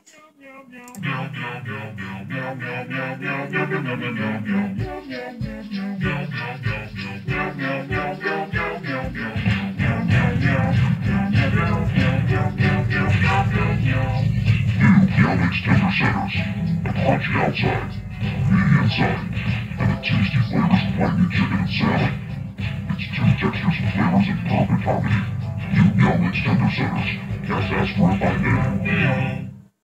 Meow makes tender centers, a crunchy outside, meaty inside, and the tasty flavors of lightning chicken and salad. It's two textures and flavors in perfect harmony. New Meow makes tender centers. Just ask for it by name.